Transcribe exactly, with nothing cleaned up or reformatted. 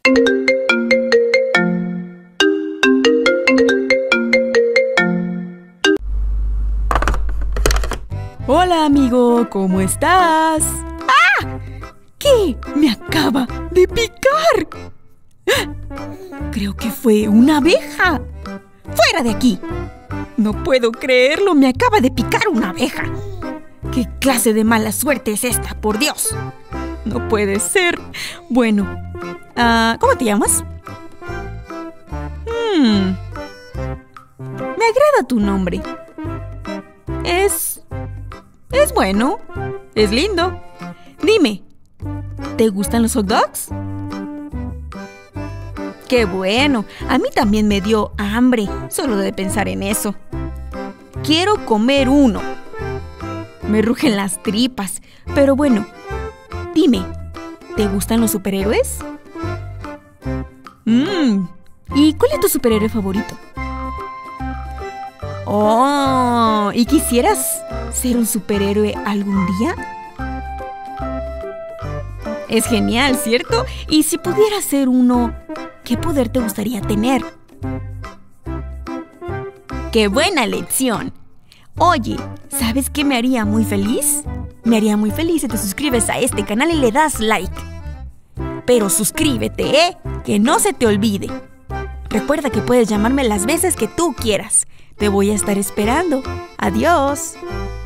Hola, amigo, ¿cómo estás? ¡Ah! ¿Qué? Me acaba de picar. Creo que fue una abeja. ¡Fuera de aquí! No puedo creerlo, me acaba de picar una abeja. ¿Qué clase de mala suerte es esta, por Dios? No puede ser. Bueno, uh, ¿cómo te llamas? Hmm. Me agrada tu nombre. Es... Es bueno. Es lindo. Dime, ¿te gustan los hot dogs? ¡Qué bueno! A mí también me dio hambre, solo de pensar en eso. Quiero comer uno. Me rugen las tripas. Pero bueno, dime, ¿te gustan los superhéroes? Mm, ¿y cuál es tu superhéroe favorito? Oh, ¿y quisieras ser un superhéroe algún día? Es genial, ¿cierto? Y si pudieras ser uno, ¿qué poder te gustaría tener? ¡Qué buena lección! Oye, ¿sabes qué me haría muy feliz? Me haría muy feliz si te suscribes a este canal y le das like. Pero suscríbete, ¿eh? Que no se te olvide. Recuerda que puedes llamarme las veces que tú quieras. Te voy a estar esperando. Adiós.